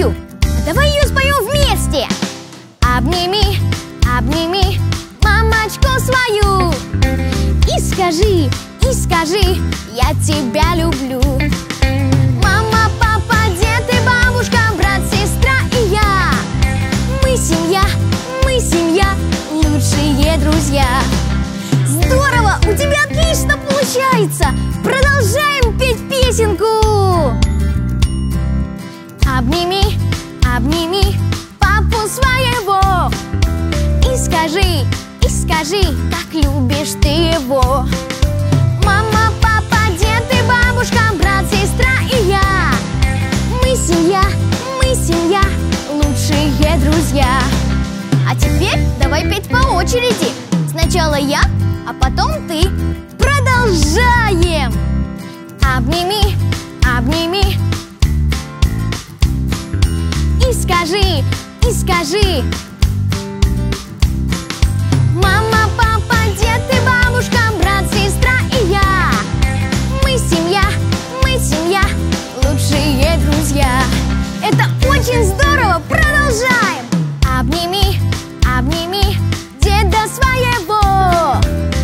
спою. Давай ее споем вместе. Обними, обними мамочку свою. И скажи, я тебя люблю. Мама, папа, дед и бабушка, брат, сестра и я. Мы семья, лучшие друзья. Здорово, у тебя отлично получается. Продолжаем петь песенку. Обними, обними папу своего. И скажи, как любишь ты его. Мама, папа, дед и бабушка, брат, сестра и я. Мы семья, лучшие друзья. А теперь давай петь по очереди. Сначала я, а потом ты. Продолжаем. Обними, обними. И скажи. Мама, папа, дед и бабушка, брат, сестра и я. Мы семья, лучшие друзья. Это очень здорово. Продолжаем. Обними, обними деда своего.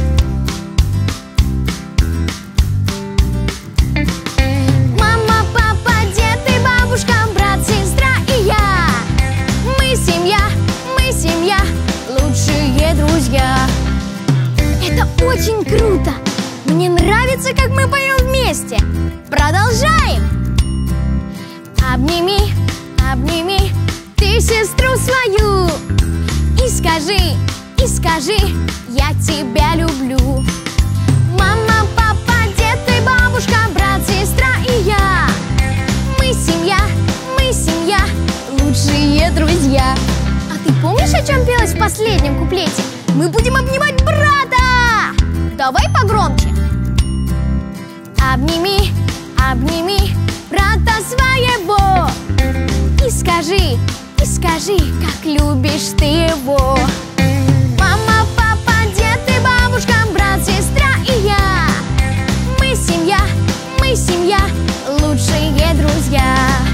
Мама, папа, дед и бабушка, брат, сестра и я. Мы семья, лучшие друзья. Это очень круто. Мне нравится, как мы поем вместе. Продолжаем. Обними, обними ты сестру свою. И скажи, я тебя люблю. Мама, папа, дед и бабушка, брат, сестра и я. Мы семья, лучшие друзья. А ты помнишь, о чем пелось в последнем куплете? Мы будем обнимать брата. Давай погромче. Обними, обними брата своего. И скажи, как любишь ты его. Мама, папа, дед и бабушка, брат, сестра и я. Мы семья, лучшие друзья.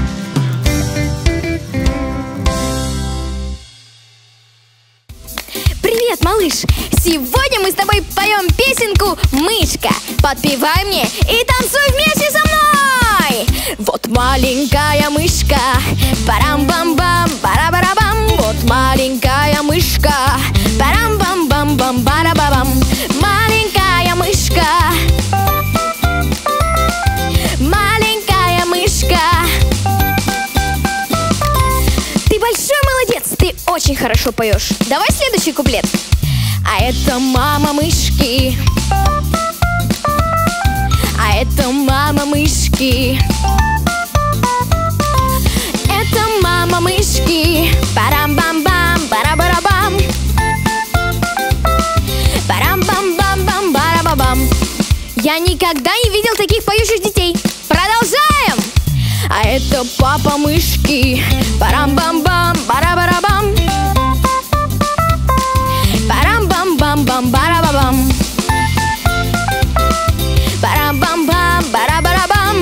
Привет, малыш! Сегодня мы с тобой поем песенку «Мышка». Подпевай мне и танцуй вместе со мной! Вот маленькая мышка, парам-бам-бам, бара-бара-бам. Вот маленькая мышка, парам-бам-бам-бам, бара-бам. Маленькая мышка, маленькая мышка. Ты большой молодец, ты очень хорошо поешь. Давай следующий куплет. А это мама мышки, а это мама мышки, это мама мышки, парам-бам-бам, бара-бара-бам, парам-бам-бам-бам, бара-ба-бам. Я никогда не видел таких поющих детей. Продолжаем. А это папа мышки, парам-бам-бам, бара-бара-бам, парам-бам-бам-бам, бара-ба-бам, парам-бам-бам, бара-бара-бам,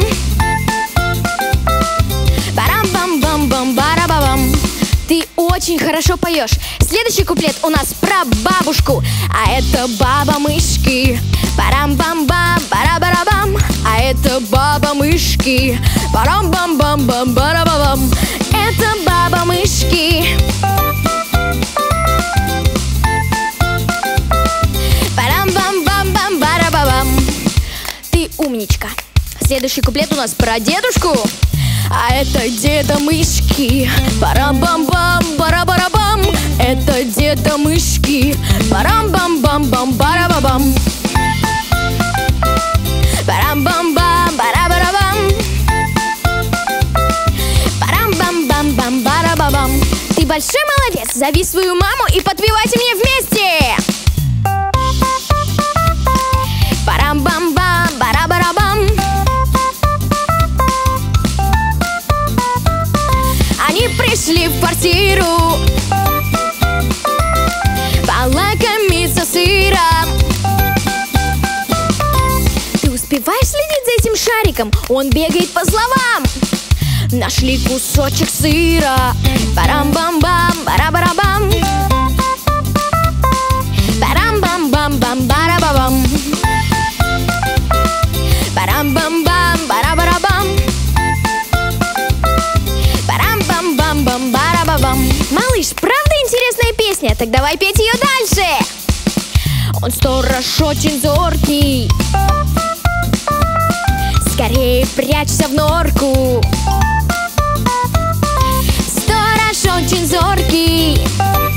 парам-бам-бам-бам, бара-ба-бам. Ты очень хорошо поешь. Следующий куплет у нас про бабушку. А это баба мышки, парам-бам-бам, бара-бара-бам. А это баба мышки, парам-бам-бам-бам, бара-ба-бам. Это баба мышки, парам-бам-бам-бам, бара-ба-бам. Ты умничка. Следующий куплет у нас про дедушку. А это деда мышки, парам-бам-бам, бара-бара-бам. Это деда мышки, парам-бам-бам-бам, бара-ба-бам, парам-бам-бам, бара-бара-бам, парам-бам-бам-бам, бара-ба-бам. Ты большой молодец. Зови свою маму и подпевайте мне вместе. Парам-бам-бам, бара-бара-бам. Они пришли в квартиру полакомиться сыром. Ты успеваешь следить за этим шариком? Он бегает по словам. Нашли кусочек сыра. Парам-бам-бам, бара-барабам. Парам-бам-бам-бам, бара-бабам. Парам-бам-бам, бара-барабам. Парам-бам-бам-бам, бара-бабам. Малыш, правда интересная песня? Так давай петь ее дальше. Он сторож очень зоркий, скорее прячься в норку. Сторож очень зоркий.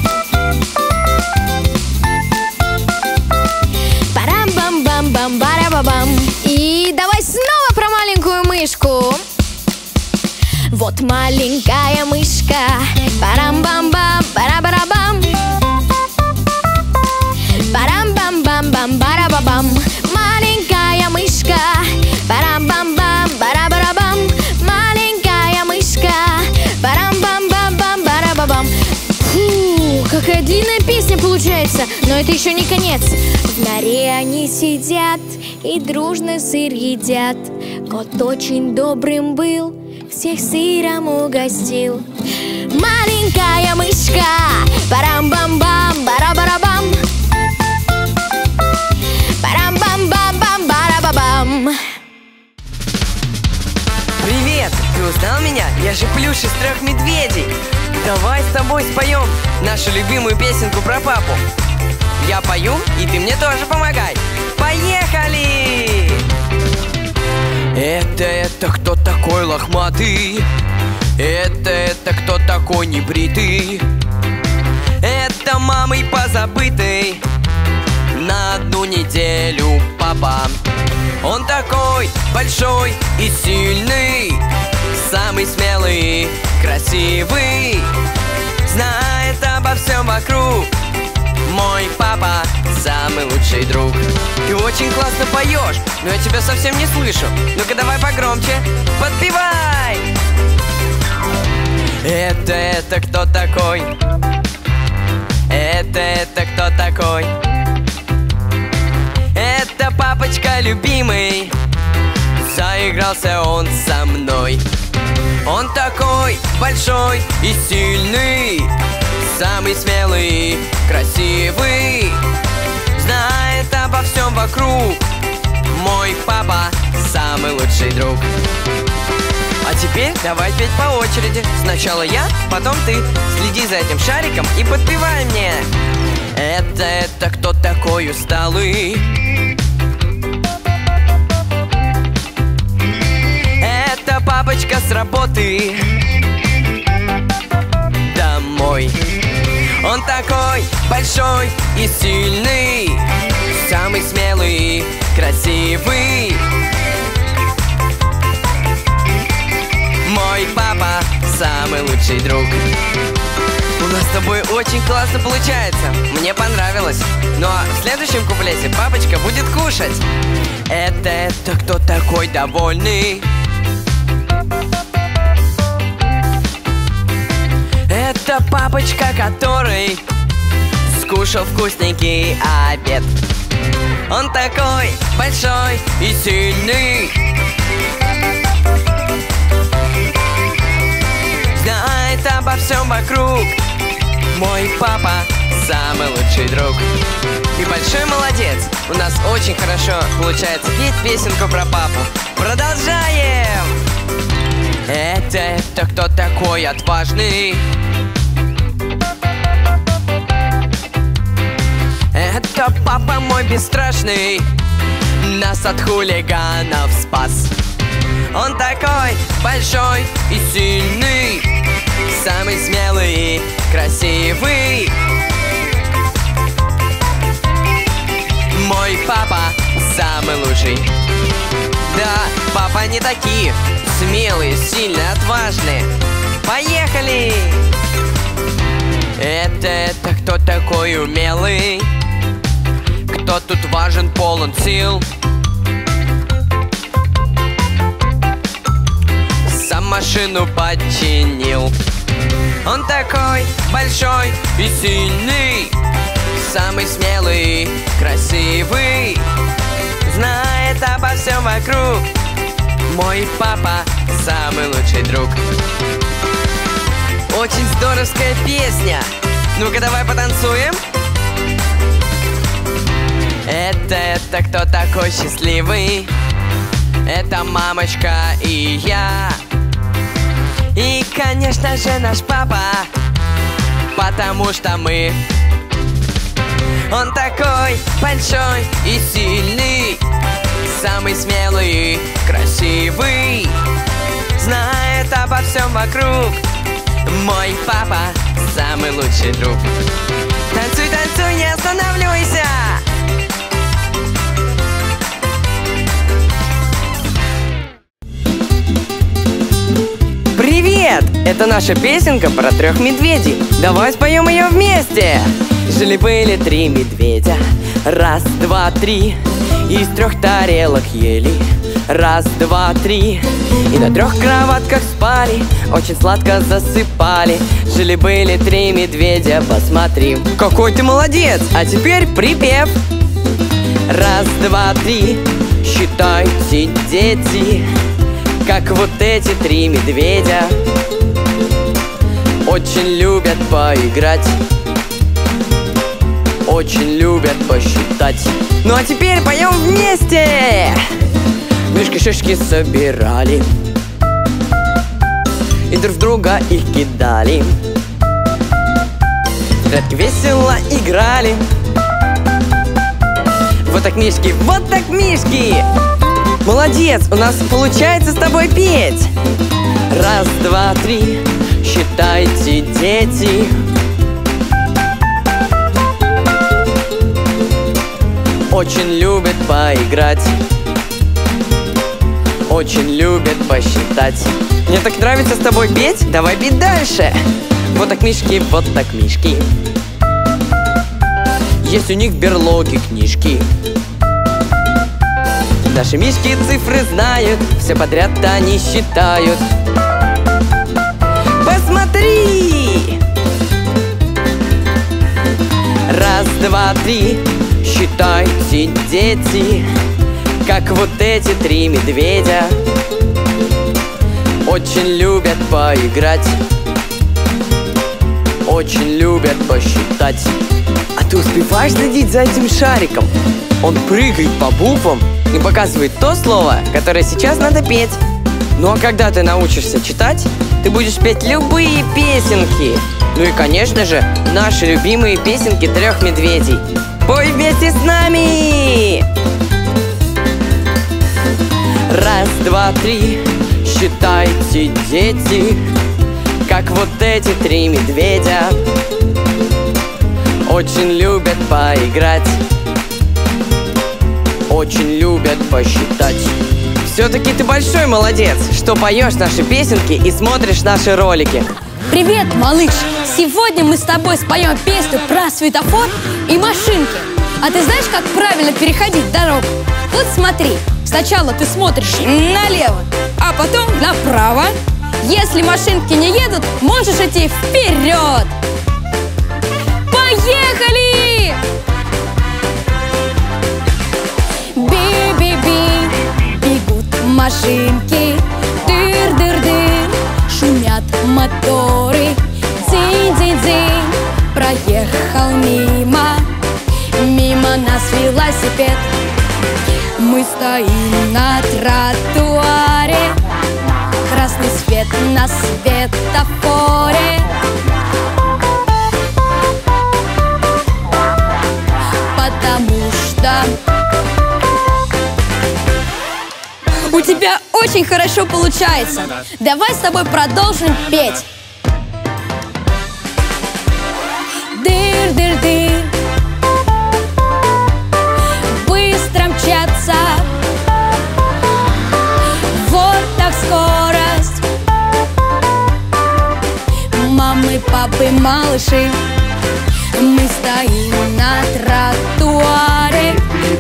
Парам-бам-бам-бам, бара-бабам. И давай снова про маленькую мышку. Вот маленькая мышка. Парам-бам-бам, бара-барабам. Парам-бам-бам-бам, бара-бабам. Маленькая мышка. Парам-бам-бам, бара-барабам. Маленькая мышка. Парам-бам-бам-бам, бара-бабам. Фу, какая длинная песня получается. Но это еще не конец. В норе они сидят и дружно сыр едят. Кот очень добрым был, всех сыром угостил. Маленькая мышка. Парам-бам-бам, бара-барабам. Парам-бам-бам-бам, бара-бабам. Привет! Ты узнал меня? Я же Плюш из 3 медведей. Давай с тобой споем нашу любимую песенку про папу. Я пою, и ты мне тоже помогай. Поехали! Это кто такой лохматый? Это кто такой небритый? Это мамой позабытый на 1 неделю папа. Он такой большой и сильный, самый смелый, красивый, знает обо всем вокруг. Мой папа самый лучший друг. Ты очень классно поешь, но я тебя совсем не слышу. Ну-ка давай погромче, подпевай. Это кто такой? Это кто такой? Это папочка любимый, заигрался он со мной. Он такой большой и сильный, самый смелый, красивый, знает обо всем вокруг. Мой папа самый лучший друг. А теперь давай петь по очереди. Сначала я, потом ты. Следи за этим шариком и подпевай мне. Это кто такой усталый? Это папочка с работы домой. Он такой большой и сильный, самый смелый, красивый. Мой папа самый лучший друг. У нас с тобой очень классно получается. Мне понравилось. Ну а в следующем куплете папочка будет кушать. Это кто такой довольный? Это папочка, который скушал вкусненький обед. Он такой большой и сильный, знает обо всем вокруг. Мой папа самый лучший друг. И большой молодец. У нас очень хорошо получается петь песенку про папу. Продолжаем! Это кто такой отважный? Это папа мой бесстрашный, нас от хулиганов спас. Он такой большой и сильный, самый смелый, красивый. Мой папа самый лучший. Да, папа не такие смелые, сильные, отважные. Поехали! Это кто такой умелый? Кто тут важен, полон сил? Сам машину починил. Он такой большой и сильный, самый смелый, красивый, знает обо всем вокруг. Мой папа самый лучший друг. Очень здоровская песня. Ну-ка, давай потанцуем. Это кто такой счастливый? Это мамочка и я. И, конечно же, наш папа, потому что мы. Он такой большой и сильный, самый смелый и красивый, знает обо всем вокруг. Мой папа самый лучший друг. Танцуй, танцуй, не останавливайся. Привет! Это наша песенка про 3 медведей. Давай споем ее вместе. Жили-были 3 медведя. 1, 2, 3. Из 3 тарелок ели. 1, 2, 3. И на 3 кроватках спали. Очень сладко засыпали. Жили-были 3 медведя. Посмотри, какой ты молодец! А теперь припев. 1, 2, 3. Считайте, дети, как вот эти 3 медведя. Очень любят поиграть, очень любят посчитать. Ну а теперь поем вместе. Мишки-шишки собирали и друг в друга их кидали. В прятки весело играли. Вот так, мишки, вот так, мишки. Молодец, у нас получается с тобой петь. 1, 2, 3. Считайте, дети, очень любят поиграть, очень любят посчитать. Мне так нравится с тобой петь, давай петь дальше. Вот так, мишки, вот так, мишки. Есть у них в берлоге книжки. Наши мишки цифры знают, все подряд они считают. Посмотри! 1, 2, 3. Считайте, дети, как вот эти 3 медведя. Очень любят поиграть, очень любят посчитать. А ты успеваешь следить за этим шариком? Он прыгает по буквам и показывает то слово, которое сейчас надо петь. Ну а когда ты научишься читать, ты будешь петь любые песенки. Ну и, конечно же, наши любимые песенки 3 медведей. Пой вместе с нами! 1, 2, 3. Считайте, дети, как вот эти 3 медведя. Очень любят поиграть, очень любят посчитать. Все-таки ты большой молодец, что поешь наши песенки и смотришь наши ролики. Привет, малыш! Сегодня мы с тобой споем песню про светофор и машинки. А ты знаешь, как правильно переходить дорогу? Вот смотри, сначала ты смотришь налево, а потом направо. Если машинки не едут, можешь идти вперед. Поехали! Би-би-би, бегут машинки, дыр-дыр-дыр, шумят моторы, дзынь-дзынь-дзынь. Проехал мимо нас велосипед. Мы стоим на тротуаре, красный свет на светофоре. Потому что у тебя очень хорошо получается. Давай с тобой продолжим петь. Дыр-дыр-дыр, быстро мчаться, вот так скорость. Мамы, папы, малыши, мы стоим на тротуаре.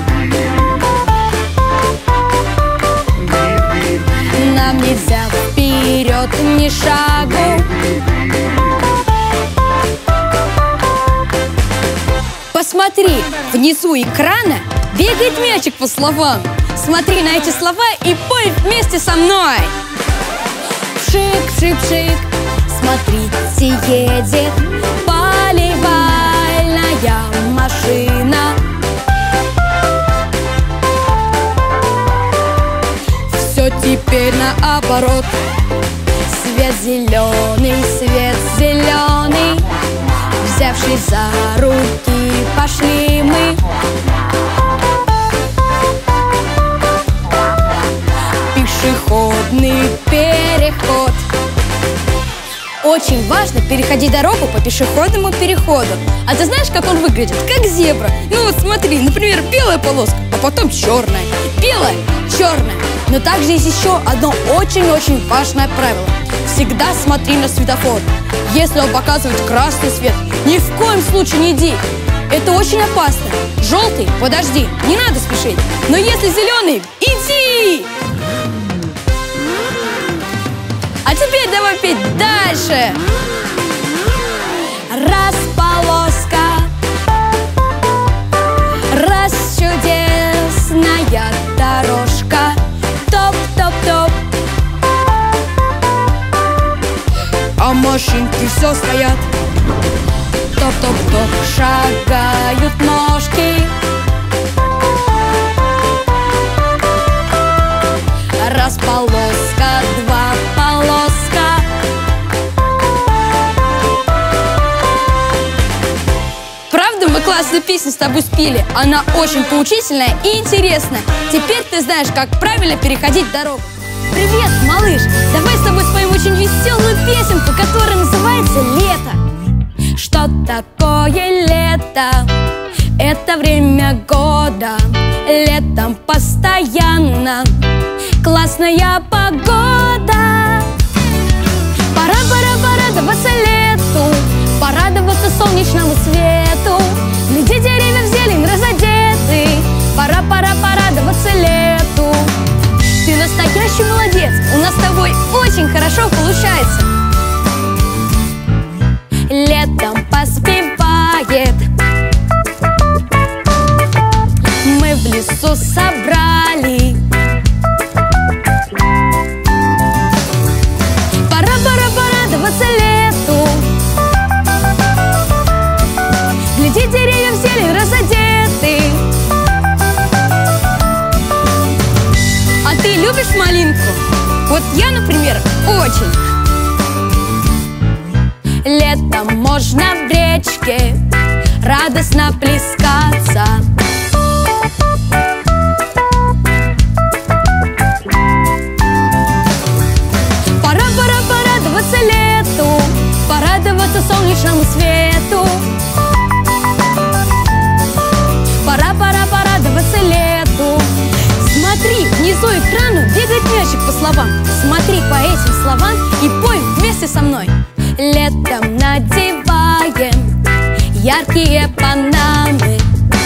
Нам нельзя вперед ни шагу. Посмотри, внизу экрана бегает мячик по словам. Смотри на эти слова и пой вместе со мной. Пшик-пшик-пшик, смотрите, едет поливальная машина. Все теперь наоборот. Свет зеленый, взявшись за руки, пошли мы. Пешеходный переход. Очень важно переходить дорогу по пешеходному переходу. А ты знаешь, как он выглядит? Как зебра. Ну вот смотри, например, белая полоска, а потом черная. Белая, черная. Но также есть еще одно очень-очень важное правило. Всегда смотри на светофор. Если он показывает красный свет, ни в коем случае не иди. Это очень опасно. Желтый, подожди, не надо спешить. Но если зеленый, иди! А теперь давай петь дальше. Раз полоска, раз чудесная дорожка. Топ-топ-топ. А машинки все стоят. Топ-топ-топ, шагают ножки. Раз полоска, два полоска. Правда, мы классную песню с тобой спели? Она очень поучительная и интересная. Теперь ты знаешь, как правильно переходить дорогу. Привет, малыш! Давай с тобой споем очень веселую песенку, которая называется «Лето». Что такое лето? Это время года. Летом постоянно классная погода. Пора радоваться лету, порадоваться солнечному свету. Гляди, деревья в зелень разодеты. Пора порадоваться лету. Ты настоящий молодец, у нас с тобой очень хорошо получается. Летом поспевает. Мы в лесу собрали. Пора порадоваться лету. Гляди, деревья в зелень разодеты. А ты любишь малинку? Вот я, например, очень. Летом можно в речке радостно плескаться. Пора порадоваться лету, порадоваться солнечному свету. Пора порадоваться лету. Смотри, внизу экрана бегает мячик по словам. Смотри по этим словам и пой вместе со мной. Летом надеваем яркие панамы.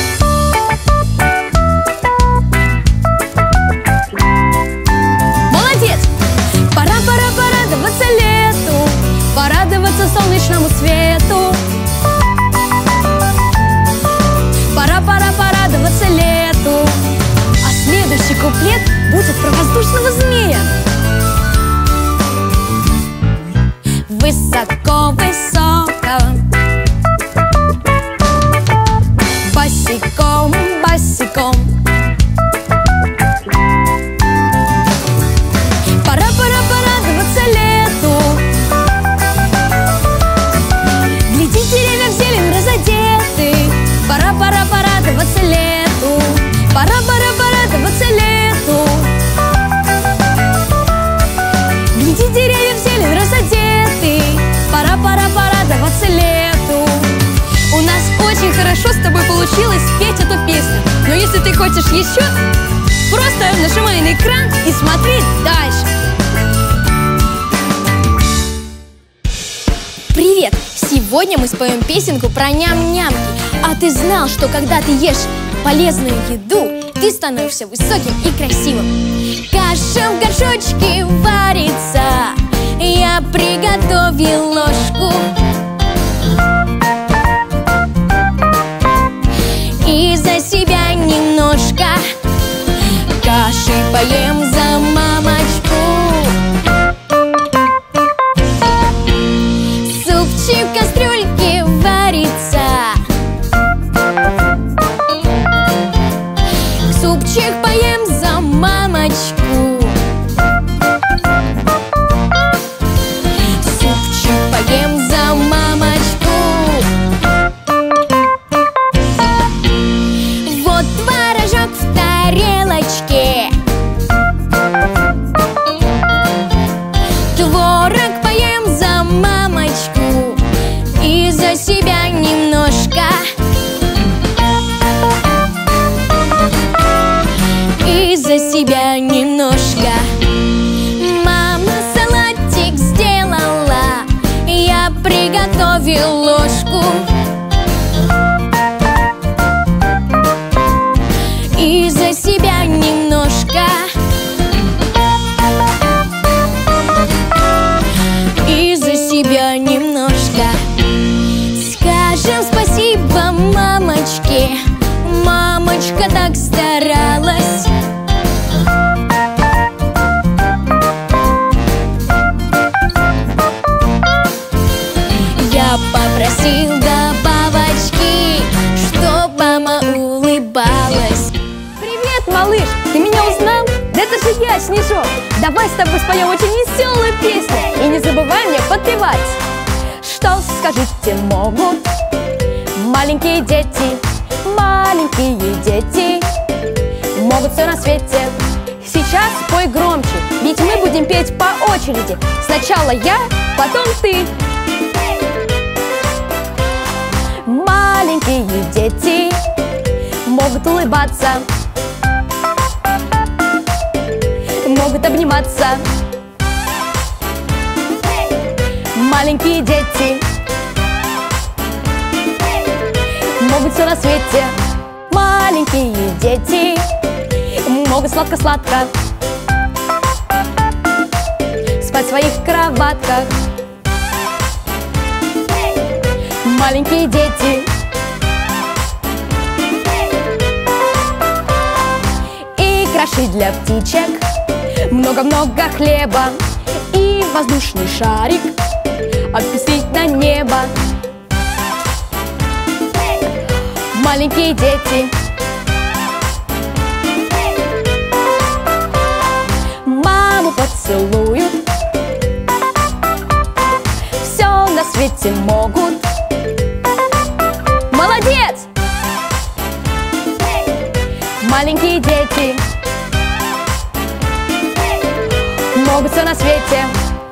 Молодец! Пора порадоваться лету, порадоваться солнечному свету. Пора порадоваться лету. А следующий куплет будет про воздушного змея. Высоко-высоко, босиком-босиком. Пора порадоваться лету. Гляди, деревья в зелень разодеты. Пора порадоваться лету. Пора порадоваться лету. Гляди, деревья в зелень разодеты. Пора порадоваться лету. У нас очень хорошо с тобой получилось спеть эту песню. Но если ты хочешь еще, просто нажимай на экран и смотри дальше. Привет! Сегодня мы споем песенку про ням-нямки. А ты знал, что когда ты ешь полезную еду, ты становишься высоким и красивым? Каша в горшочке варится, я приготовил ложку. И за себя немножко каши поем за мамочку. Борщик в кастрюльке варится, супчик поем за мамочку. Супчик поем за мамочку. Вот творожок в тарелочке, творог поем за мамочку и за себя немножко. И за себя немножко. Мама салатик сделала, я приготовил ложку. И за себя немножко. И за себя немножко. Скажем спасибо мамочке, мамочка так старалась. Я попросил добавочки, чтоб мама улыбалась. Привет, малыш! Ты меня узнал? Да это же я, Снежок! Давай с тобой споем очень веселую песню и не забывай мне подпевать. Что, скажите, могут маленькие дети? Маленькие дети могут все на свете. Сейчас пой громче, ведь мы будем петь по очереди. Сначала я, потом ты. Маленькие дети могут улыбаться, могут обниматься. Маленькие дети могут все на свете. Маленькие дети могут сладко-сладко спать в своих кроватках. Маленькие дети и крошить для птичек много-много хлеба и воздушный шарик отпустить на небо. Маленькие дети маму поцелуют, все на свете могут. Молодец! Маленькие дети могут все на свете.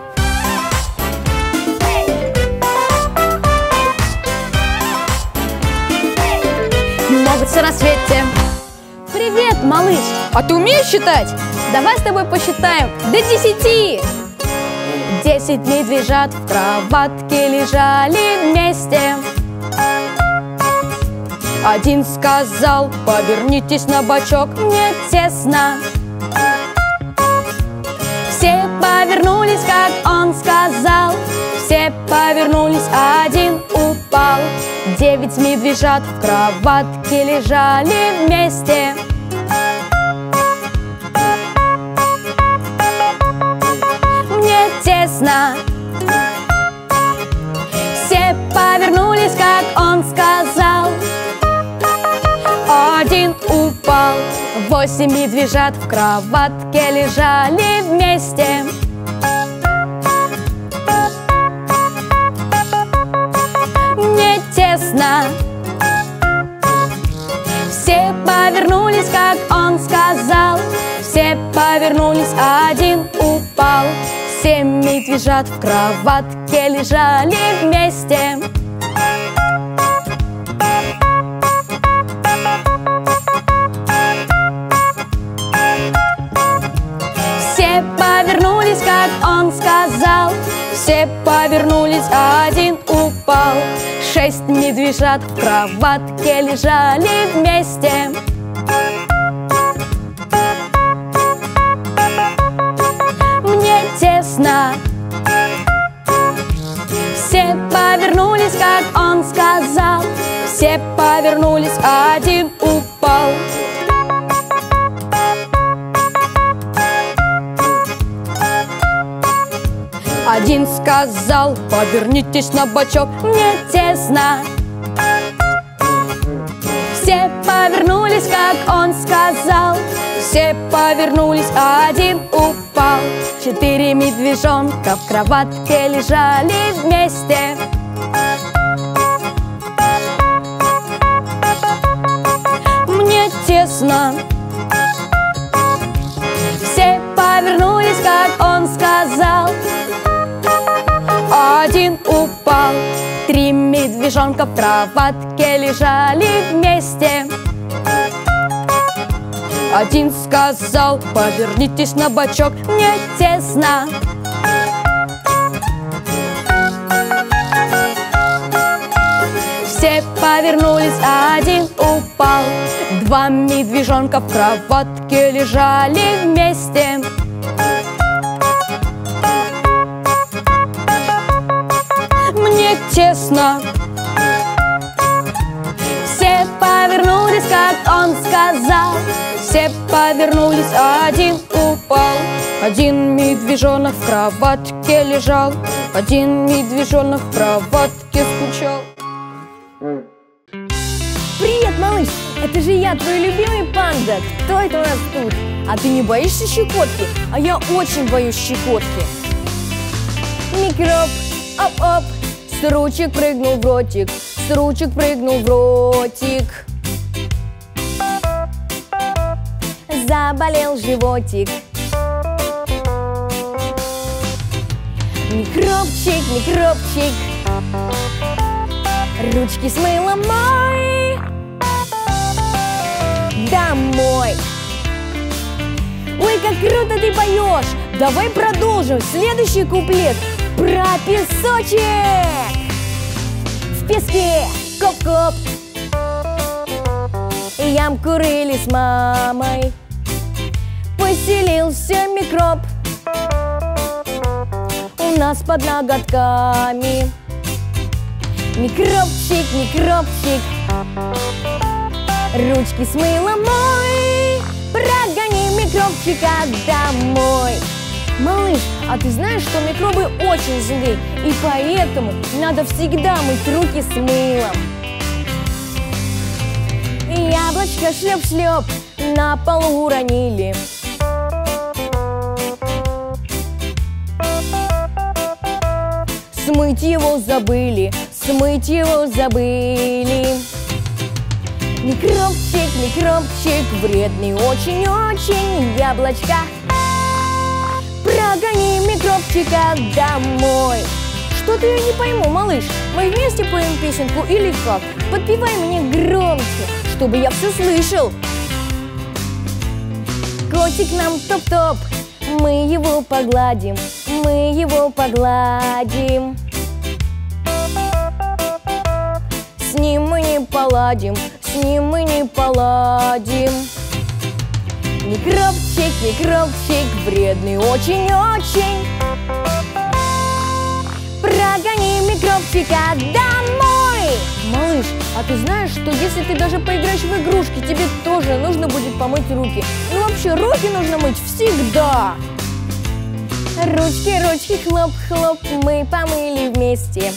Могут все на свете. Привет, малыш! А ты умеешь считать? Давай с тобой посчитаем до 10. 10 медвежат в кроватке лежали вместе. Один сказал: повернитесь на бочок, мне тесно. Все повернулись, как он сказал. Все повернулись, один упал. 9 медвежат в кроватке лежали вместе. Мне тесно. Все повернулись, как он сказал. Один упал. 8 медвежат в кроватке лежали вместе. Мне тесно. Все повернулись, как он сказал. Все повернулись, один упал. 7 медвежат в кроватке лежали вместе. Все повернулись, как он сказал. Все повернулись, один упал. 6 медвежат в кроватке лежали вместе. Мне тесно. Все повернулись, как он сказал. Все повернулись, один упал. Один сказал: повернитесь на бочок, мне тесно. Все повернулись, как он сказал. Все повернулись, а один упал. 4 медвежонка в кроватке лежали вместе. Мне тесно. Все повернулись, как он сказал. Один упал. 3 медвежонка в кроватке лежали вместе. Один сказал: повернитесь на бочок, мне тесно. Все повернулись, а один упал. 2 медвежонка в кроватке лежали вместе. Мне тесно. Все повернулись, как он сказал. Все повернулись, а один упал. 1 медвежонок в кроватке лежал. 1 медвежонок в кроватке скучал. Привет, малыш! Это же я, твой любимый панда. Кто это у нас тут? А ты не боишься щекотки? А я очень боюсь щекотки. Микроб, оп-оп, с ручек прыгнул в ротик, с ручек прыгнул в ротик. Заболел животик. Микробчик, микробчик, ручки с мылом мой. Домой. Ой, как круто ты поешь! Давай продолжим следующий куплет про песочек. В песке коп-коп, ямку рыли с мамой. Поселился микроб у нас под ноготками. Микробчик, микробчик, ручки с мылом мой. Прогони микробчика домой. Малыш, а ты знаешь, что микробы очень злые, и поэтому надо всегда мыть руки с мылом. Яблочко шлеп-шлеп на полу уронили. Смыть его забыли, смыть его забыли. Микробчик, микробчик, вредный очень-очень. Яблочко, прогони микробчика домой. Что-то я не пойму, малыш. Мы вместе поем песенку или как? Подпевай мне громче, чтобы я все слышал. Котик нам топ-топ, мы его погладим, мы его погладим. С ним мы не поладим, с ним мы не поладим. Микробчик, микробчик, вредный очень-очень. Прогони микробчика домой. Малыш, а ты знаешь, что если ты даже поиграешь в игрушки, тебе тоже нужно будет помыть руки? Ну вообще, руки нужно мыть всегда. Ручки, ручки, хлоп-хлоп, мы помыли вместе.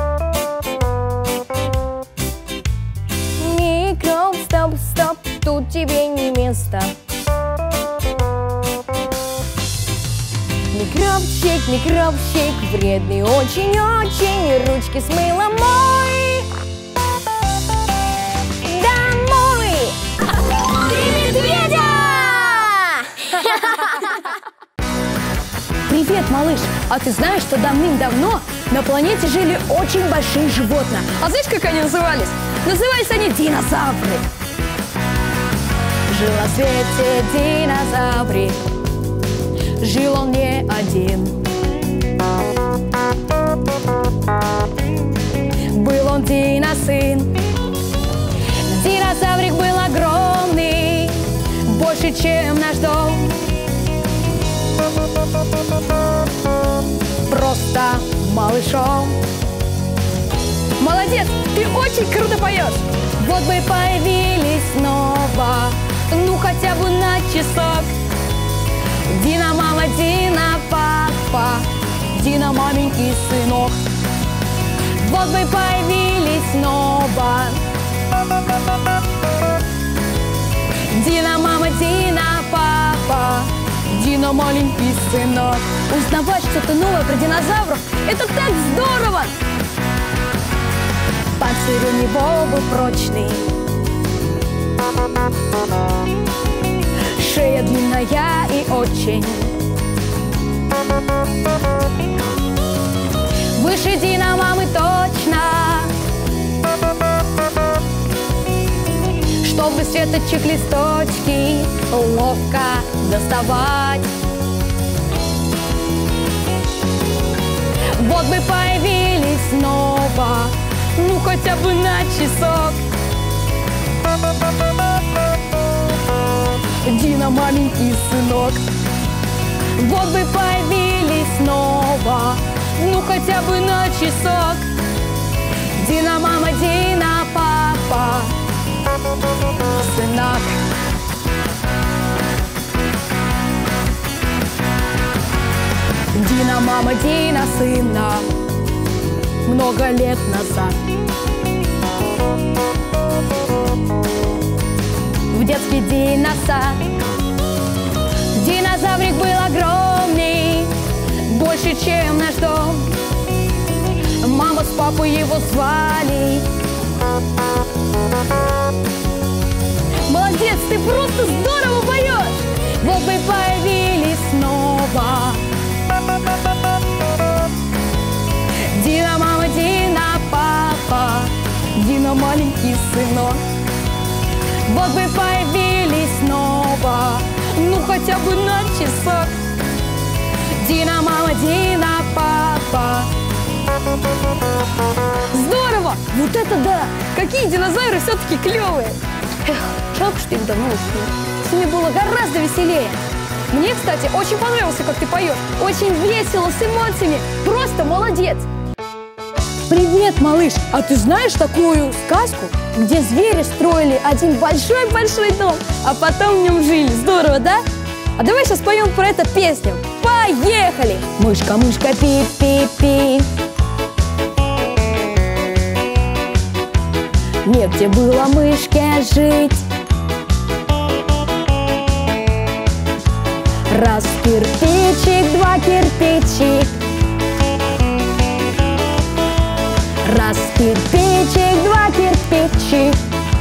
Микроб, стоп, стоп, тут тебе не место. Микробчик, микробчик, вредный очень-очень. Ручки с мылом мой. Домой! 3 медведя! Привет, малыш! А ты знаешь, что давным-давно на планете жили очень большие животные? А знаешь, как они назывались? Назывались они динозавры. Жил на свете динозаврик. Жил он не один. Был он диносын. Динозаврик был огромный, больше, чем наш дом. Просто малышом. Молодец, ты очень круто поешь. Вот бы появились снова, ну хотя бы на часок. Дина-мама, Дина-папа, Дина маменький сынок. Вот бы появились снова. Дина мама, Дина папа, Дина маленький сынок. Узнавать что-то новое про динозавров — это так здорово! Панцирь у него был прочный, шея длинная и очень. Выше Дина мамы точно, чтобы с веточек листочки ловко доставать. Вот бы появились снова, ну хотя бы на часок. Дина маленький сынок. Вот бы появились снова, ну хотя бы на часок. Дина мама, Дина папа, сынок. Дина мама, Дина сына, много лет назад. В детский диносад. Динозаврик был огромный, больше, чем наш дом. Мама с папой его звали. Молодец, ты просто здорово поешь! Вот бы появились снова. Дина мама, Дина папа, Дина маленький сынок. Вот бы появились снова, ну хотя бы на часок. Дина мама, Дина папа. Здорово! Вот это да! Какие динозавры все-таки клевые! Эх, жалко, что их давно ушли. С ними было гораздо веселее. Мне, кстати, очень понравился, как ты поешь. Очень весело, с эмоциями. Просто молодец! Привет, малыш! А ты знаешь такую сказку, где звери строили один большой-большой дом, а потом в нем жили? Здорово, да? А давай сейчас поем про это песню. Поехали! Мышка, мышка, пи-пи-пи. Негде было мышке жить. Раз кирпичик, два кирпичик. Раз кирпичик, два кирпичик.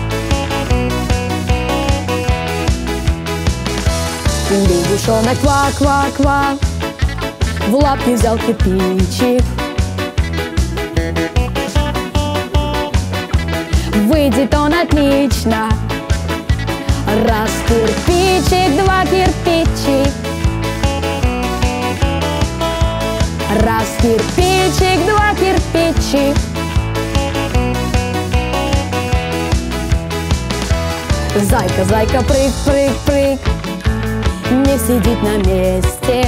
Лягушонок ква-ква-ква, в лапки взял кирпичик. Выйдет он отлично. Раз кирпичик, два кирпичик. Раз кирпичик, два кирпичик. Зайка, зайка, прыг, прыг, прыг, не сидит на месте.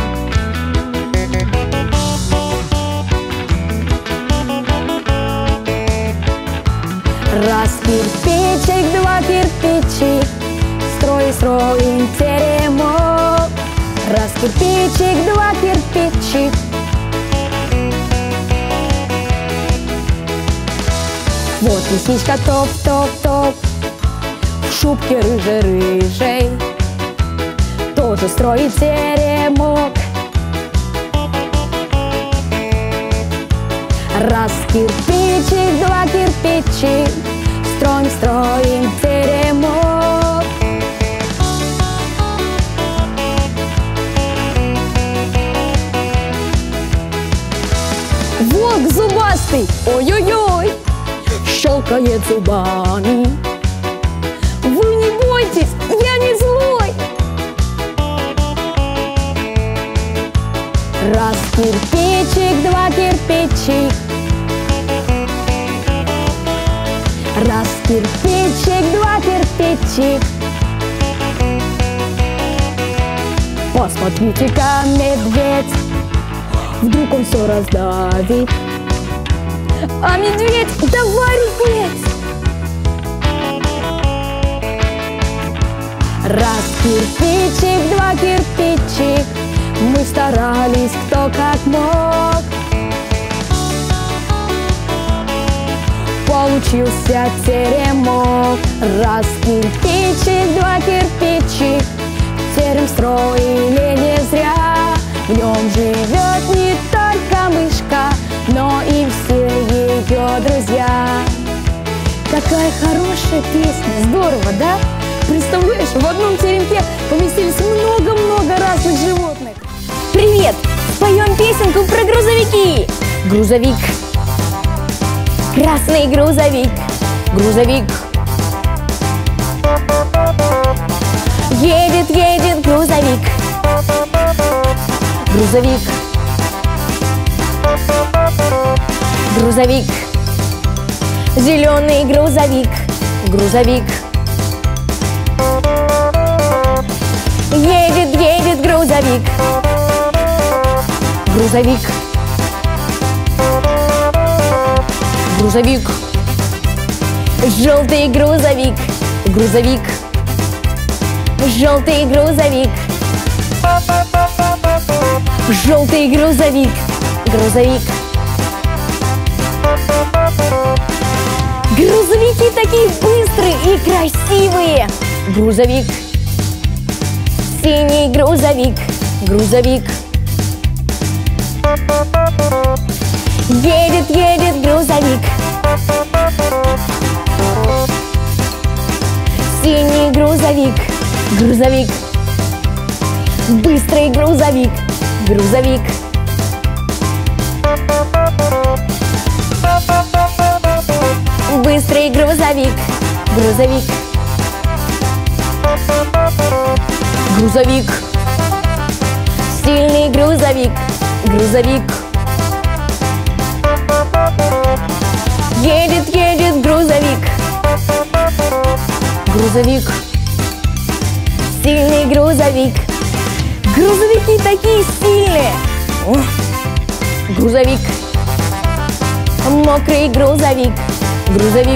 Раз кирпичик, два кирпичик, строй, строим теремок. Раз кирпичик, два кирпичик. Вот лисичка топ-топ-топ, в шубке рыжей-рыжей, тоже строит теремок. Раз кирпичик, два кирпичик, строим, строим теремок. Волк зубастый, ой-ой-ой, щелкает зубами. вы не бойтесь, я не злой. Раз кирпичик, два кирпичик. Раз кирпичик, два кирпичик. Посмотрите-ка, медведь, вдруг он все раздавит. А медведь, давай реветь. Раз кирпичик, два кирпичик, Мы старались кто как мог. Получился теремок. Раз кирпичик, два кирпичик, терем строили не зря. В нем живет не только мышка, но и все ее друзья. Какая хорошая песня, здорово, да? Представляешь, в одном теремке поместились много-много разных животных. Привет! Споем песенку про грузовики. Грузовик, красный грузовик, грузовик. Едет, едет грузовик, грузовик, грузовик. Зеленый грузовик, грузовик. Едет, едет грузовик, грузовик, грузовик. Желтый грузовик, грузовик, желтый грузовик, желтый грузовик, грузовик. Грузовики такие быстрые и красивые. Грузовик, синий грузовик, грузовик. Едет, едет грузовик, синий грузовик, грузовик. Быстрый грузовик, грузовик. Быстрый грузовик, грузовик, грузовик. Сильный грузовик, грузовик. Едет, едет грузовик, грузовик. Сильный грузовик. Грузовики такие сильные. Грузовик. Мокрый грузовик, грузовик.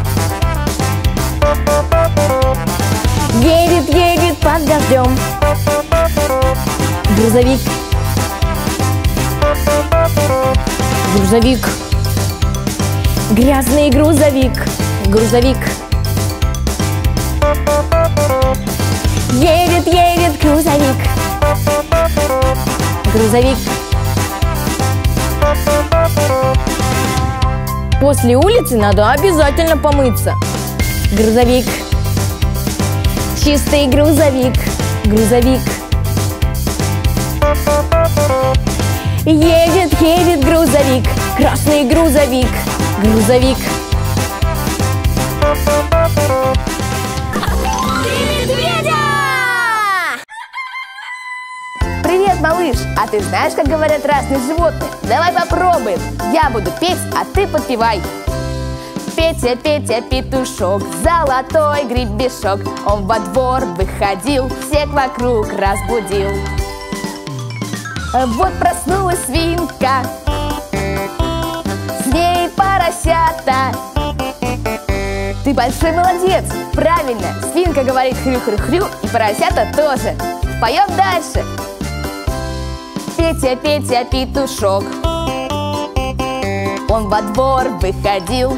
Едет, едет под дождем. Грузовик, грузовик. Грязный грузовик, грузовик. Едет, едет грузовик, грузовик. После улицы надо обязательно помыться. Грузовик, чистый грузовик, грузовик. Едет, едет грузовик, красный грузовик, грузовик. Привет, малыш! А ты знаешь, как говорят разные животные? Давай попробуем. Я буду петь, а ты подпевай. Петя, Петя, петушок, золотой гребешок. Он во двор выходил, всех вокруг разбудил. Вот проснулась свинка, с ней поросята. Ты большой молодец! Правильно! Свинка говорит хрю-хрю-хрю, и поросята тоже. Поем дальше. Петя, Петя, петушок, он во двор выходил.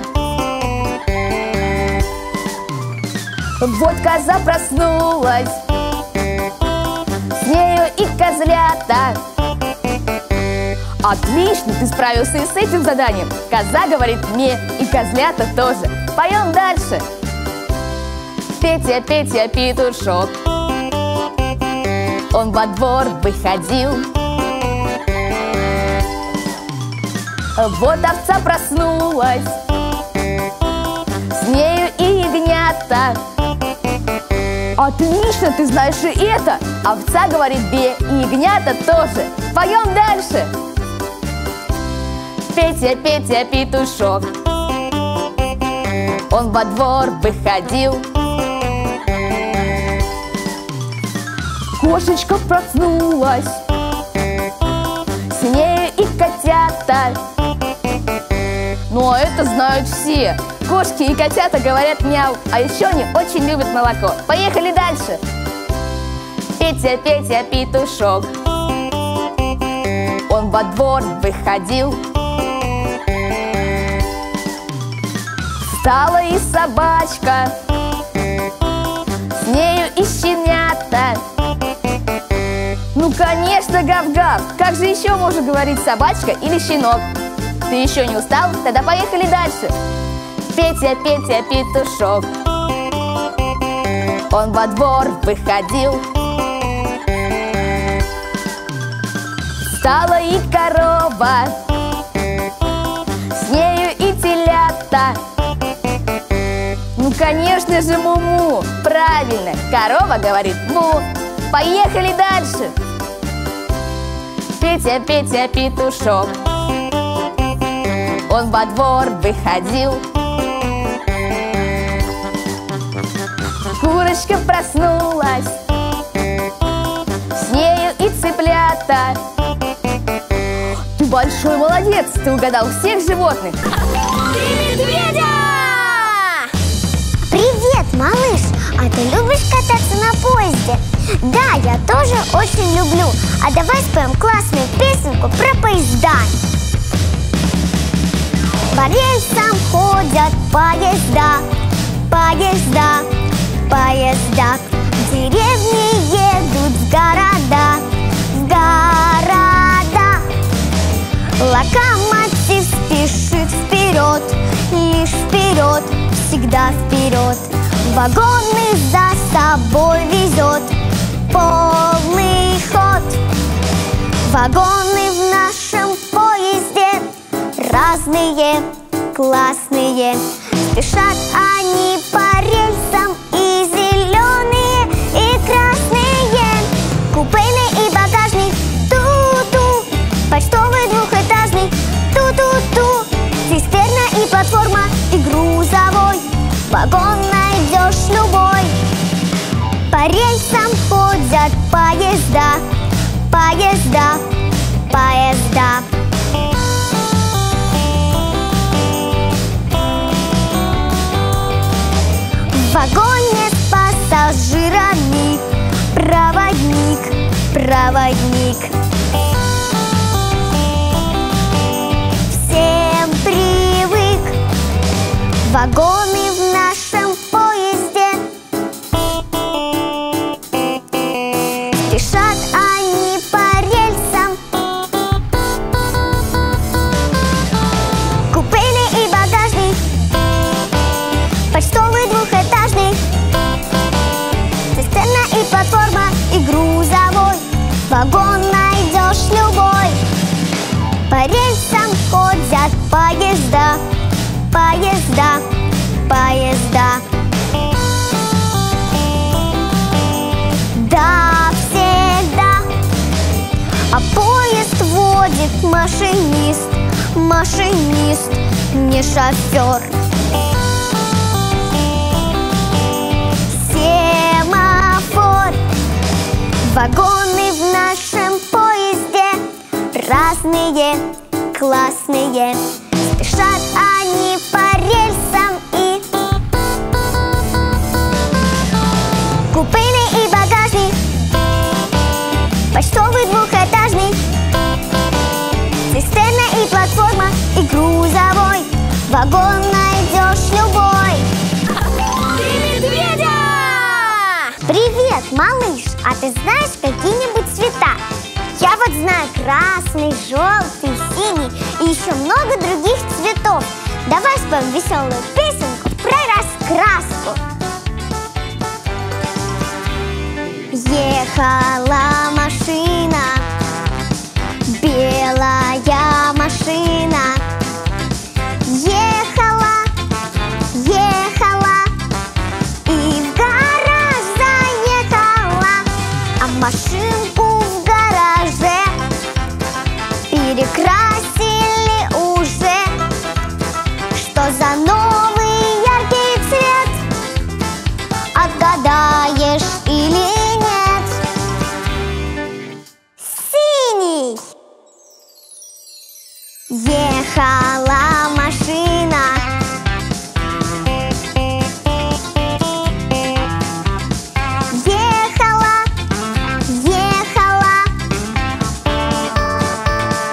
Вот коза проснулась, с нею и козлята. Отлично, ты справился и с этим заданием. Коза говорит мне, и козлята тоже. Поем дальше. Петя, Петя, петушок, он во двор выходил. Вот овца проснулась, с нею и ягнята. Отлично, ты знаешь и это. Овца говорит бе, и ягнята тоже. Поем дальше. Петя, Петя, петушок, он во двор выходил. Кошечка проснулась, с нею и котята. Ну а это знают все. Кошки и котята говорят мяу, а еще они очень любят молоко. Поехали дальше. Петя, Петя, петушок, он во двор выходил. Встала и собачка, с нею и щенята. Ну, конечно, гав-гав! Как же еще может говорить собачка или щенок? Ты еще не устал? Тогда поехали дальше. Петя, Петя, петушок, он во двор выходил. Встала и корова, с нею и телята. Ну, конечно же, му-му! Правильно, корова говорит му. Поехали дальше. Петя, Петя, петушок, он во двор выходил. Курочка проснулась, с нею и цыплята. Ты большой молодец, ты угадал всех животных. Три медведя! Привет, малыш! А ты любишь кататься на поезде? Да, я тоже очень люблю. А давай споем классную песенку про поезда. По рельсам ходят поезда, поезда, поезда. В деревни едут в города, в города. Локомотив спешит вперед, лишь вперед, всегда вперед. Вагоны за собой везет полный ход. Вагоны в нашем поезде разные, классные. Спешат они по рельсам, и зеленые, и красные. Купейный и багажник, ту-ту. Почтовый двухэтажный, ту-ту-ту. Цистерна и платформа, и грузовой. Вагон найдешь любой. По рельсам ходят поезда, поезда, поезда. В вагоне с пассажирами проводник, проводник. Всем привык. Вагоны в нашем поезде. Спешат они по рельсам. Купейный и багажный, почтовый двухэтажный. Цистерна и платформа, и грузовой. Вагон найдешь любой. По рельсам ходят поезда, поезда, поезда. Да, всегда. А поезд водит машинист, машинист, не шофер. Семафор. Вагоны в нашем поезде разные, классные. Спешат они по рельсам, и купейный и багажный, почтовый двухэтажный. Цистерна и платформа, и грузовой. Вагон найдешь любой. Три медведя! Привет, малыш! А ты знаешь какие-нибудь цвета? Я вот знаю красный, желтый, синий и еще много других цветов. Давай споем веселую песенку про раскраску. Ехала машина, белая машина. Ехала, ехала и в гараж заехала. А машинку в гараже перекрасили уже. Что за новый яркий цвет? Отгадаешь или нет? Синий! Ехала машина, ехала, ехала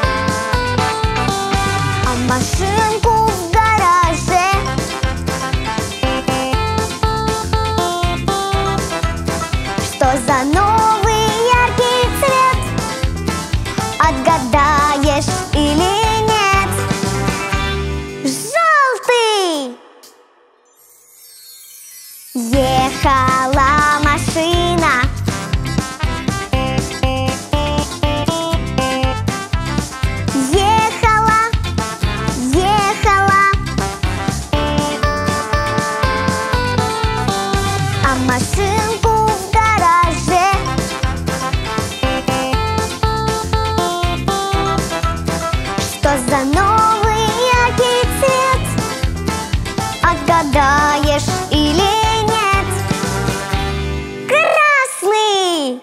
Отгадаешь или нет? Красный!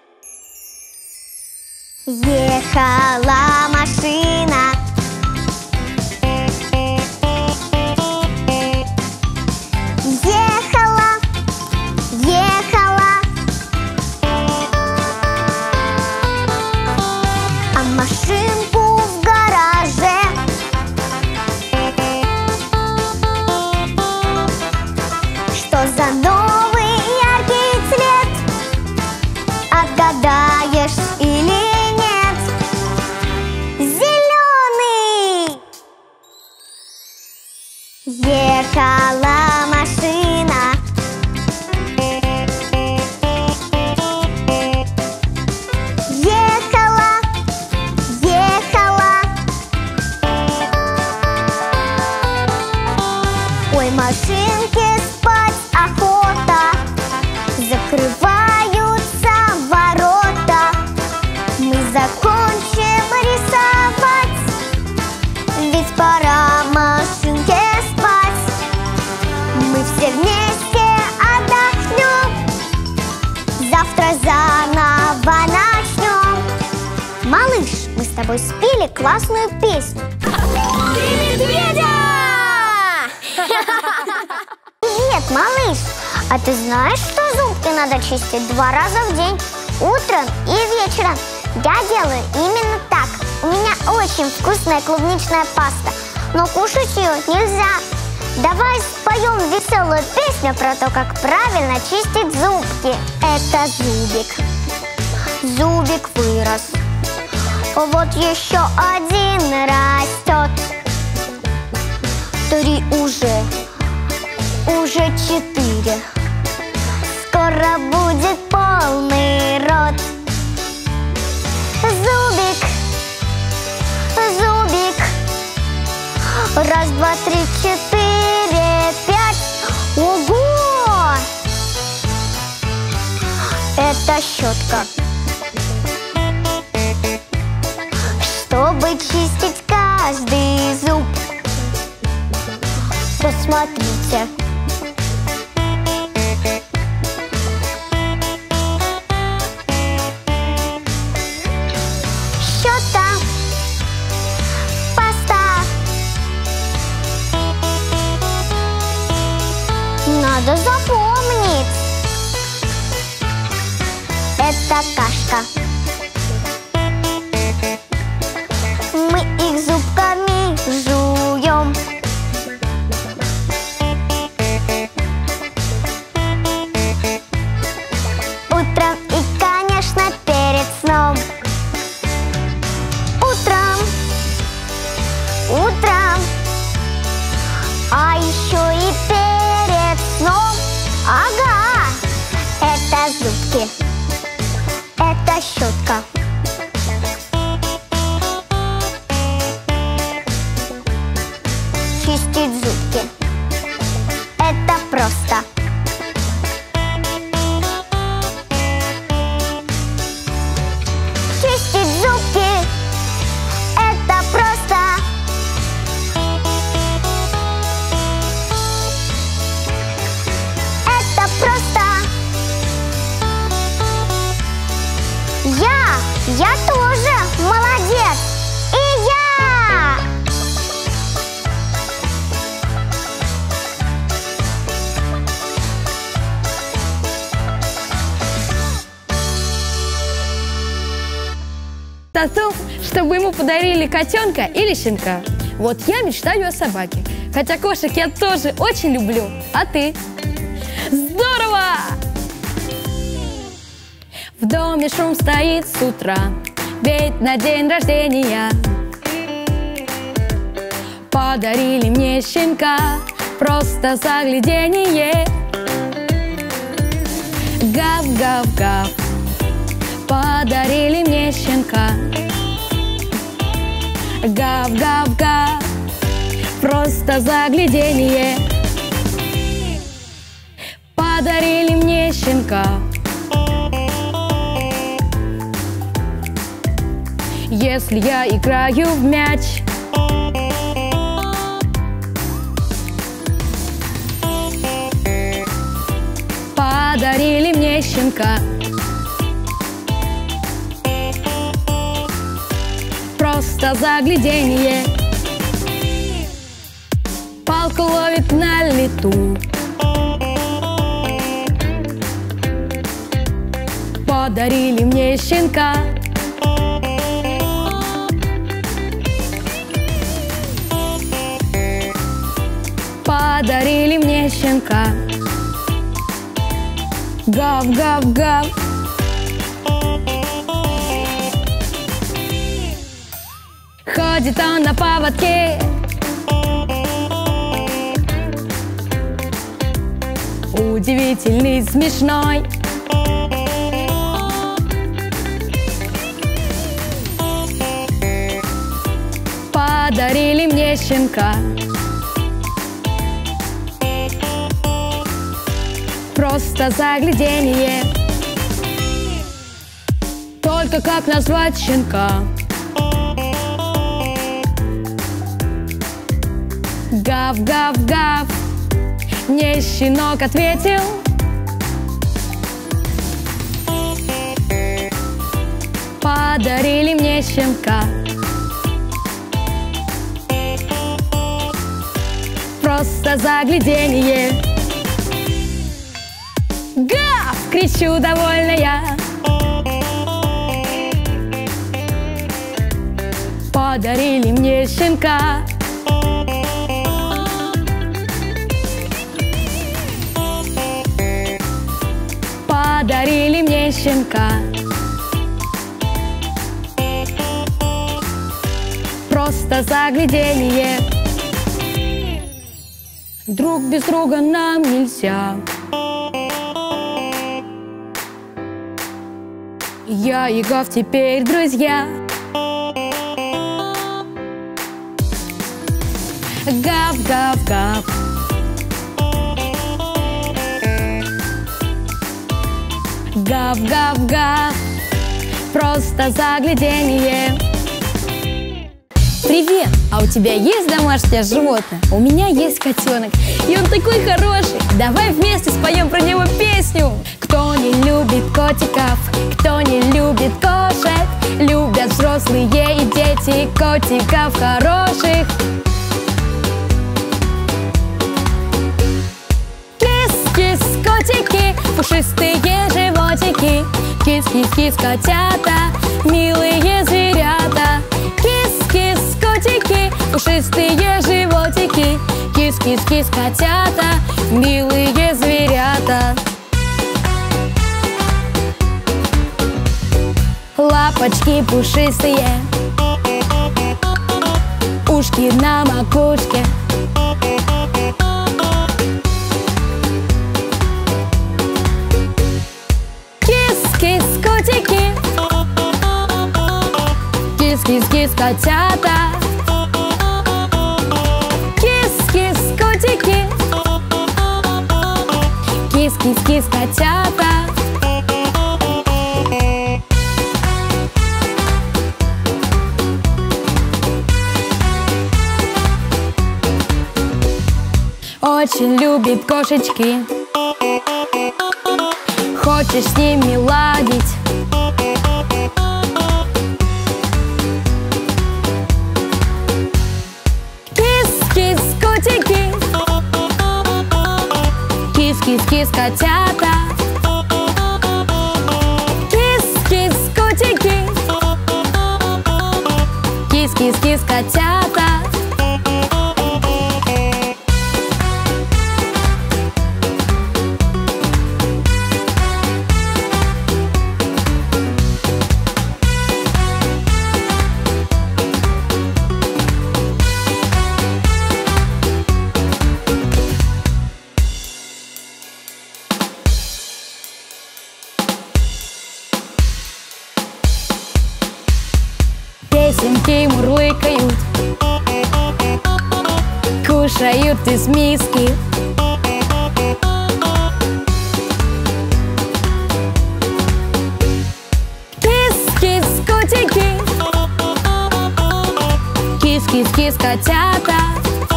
Ехала машина, ехала, ехала, а машинку в гараже что за новый яркий цвет? Отгадаешь или нет? Зеленый! Ехала машина, ехала, ехала, ой, машинке спать охота, закрываются ворота, мы закончим рисовать, ведь пора машинке спать. Мы все вместе отдохнем, завтра заново начнем. Малыш, мы с тобой спели классную песню. Три медведя! Привет, малыш! А ты знаешь, что зубки надо чистить 2 раза в день? Утром и вечером. Я делаю именно так. У меня очень вкусная клубничная паста, но кушать ее нельзя. Давай споем веселую песню про то, как правильно чистить зубки. Это зубик. Зубик вырос. Вот еще один растет. 3 уже 4. Скоро будет полный рот. Зубик, зубик. 1, 2, 3, 4, 5. Ого! Это щетка, чтобы чистить каждый зуб. Посмотрите. Щетка, паста. Надо запомнить. Это кашка. Мы их зубками жуем. Утром и, конечно, перед сном. Утром, а еще и перед сном. Ага, это зубки, это щетка. Чистить зубки — это просто. Чистить зубки — это просто. Это просто. Я тоже молодец. И я. О том, чтобы ему подарили котенка или щенка. Вот я мечтаю о собаке. Хотя кошек я тоже очень люблю. А ты? Здорово! В доме шум стоит с утра, ведь на день рождения подарили мне щенка, просто загляденье. Гав-гав-гав, подарили мне щенка. Гав-гав-гав, просто загляденье. Подарили мне щенка. Если я играю в мяч, подарили мне щенка. Просто загляденье, палку ловит на лету. Подарили мне щенка. Подарили мне щенка. Гав-гав-гав. Ходит он на поводке, удивительный, смешной. Подарили мне щенка. Просто загляденье. Только как назвать щенка? Гав-гав-гав. Мне щенок ответил. Подарили мне щенка. Просто загляденье. Гав! Кричу довольная. Подарили мне щенка. Подарили мне щенка. Просто загляденье. Друг без друга нам нельзя. Я и Гав теперь друзья. Гав-гав-гав. Гав-гав-гав. Просто загляденье. Привет! А у тебя есть домашнее животное? У меня есть котенок, и он такой хороший. Давай вместе споем про него песню. Кто не любит котиков, кто не любит кошек, любят взрослые и дети котиков хороших. Кис-кис, котики, пушистые животики. Кис-кис-кис, котята, милые зверята. Кис-кис, котики, пушистые животики. Кис-кис-кис, котята, милые зверята. Лапочки пушистые, ушки на макушке. Кис-кис, котики, кис-кис-кис, котята. Кис-кис, котики, кис-кис-кис, котята. Очень любит кошечки, хочешь с ними ладить. Кис-кис, котики, кис-кис-кис, котята. Кис-кис, котики, кис-кис-кис, котята. Песенки мурлыкают, кушают из миски. Кис-кис, котики, кис-кис-кис, котята.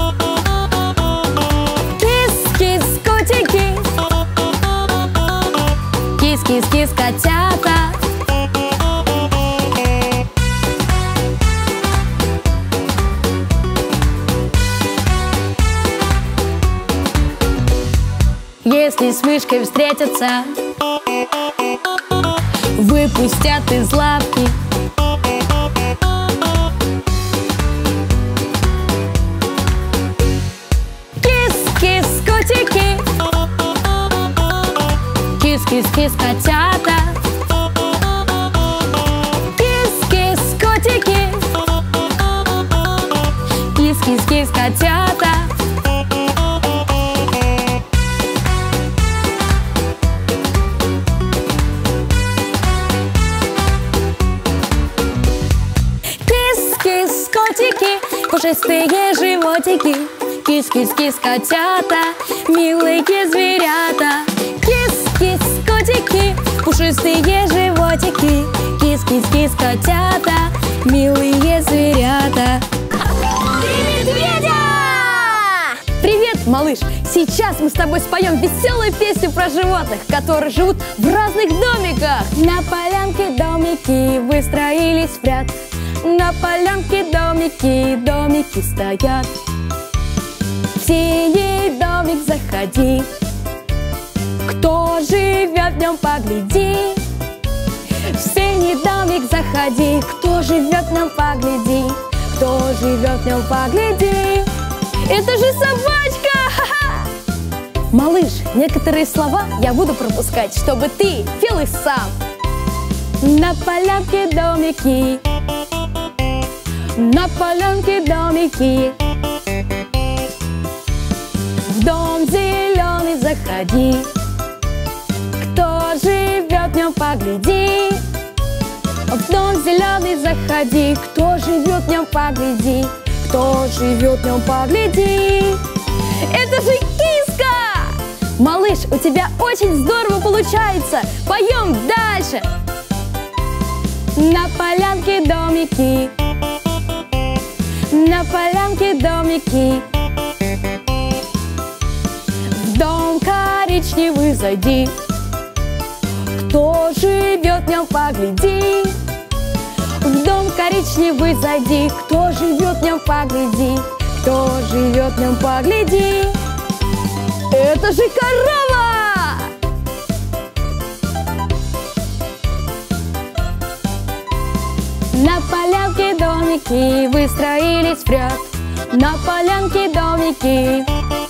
Кис-кис, котики, кис-кис котята. Если с мышкой встретятся, выпустят из лапки. Кис-кис котики, кис-кис-кис котята. Кис-кис котики, кис-кис-кис котята. Пушистые животики, кис-кис-кис котята, милые зверята. Кис-кис котики, пушистые животики, кис-кис-кис котята, милые зверята. Три медведя! Привет, малыш! Сейчас мы с тобой споем веселую песню про животных, которые живут в разных домиках. На полянке домики выстроились в ряд. На полянке домики, домики стоят. В синий домик заходи, кто живет в нем, погляди. В синий домик заходи, кто живет в нем, погляди. Кто живет в нем, погляди. Это же собачка! Ха-ха! Малыш, некоторые слова я буду пропускать, чтобы ты пел их сам. На полянке домики, на полянке домики, в дом зеленый заходи, кто живет в нем, погляди. В дом зеленый заходи, кто живет в нем, погляди. Кто живет в нем, погляди. Это же киска! Малыш, у тебя очень здорово получается. Поем дальше. На полянке домики, на полянке домики, в дом коричневый зайди, кто живет в нем, погляди. В дом коричневый зайди, кто живет в нем, погляди. Кто живет в нем, погляди. Это же корова! На полянке домики выстроились в ряд. На полянке домики,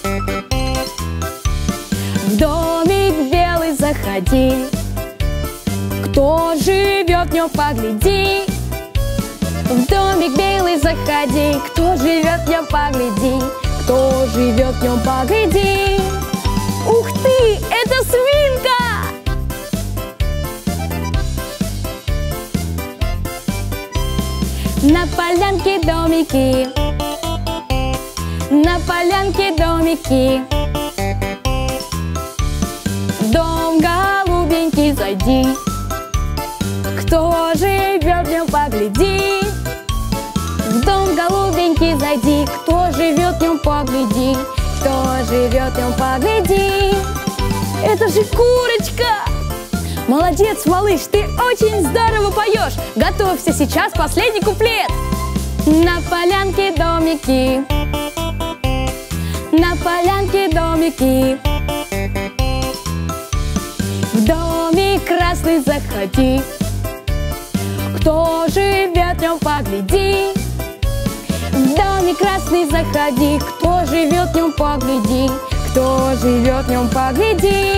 в домик белый заходи, кто живет в нем, погляди. В домик белый заходи, кто живет в нем, погляди. Кто живет в нем, погляди. Ух ты, это свинка! На полянке домики, на полянке домики, в дом голубенький зайди, кто живет в нем, погляди. В дом голубенький зайди, кто живет в нем, погляди. Кто живет в нем, погляди. Это же курочка! Молодец, малыш, ты очень здорово поешь. Готовься, сейчас последний куплет. На полянке домики, на полянке домики, в домик красный заходи, кто живет в нем, погляди. В домик красный заходи, кто живет в нем, погляди. Кто живет в нем, погляди.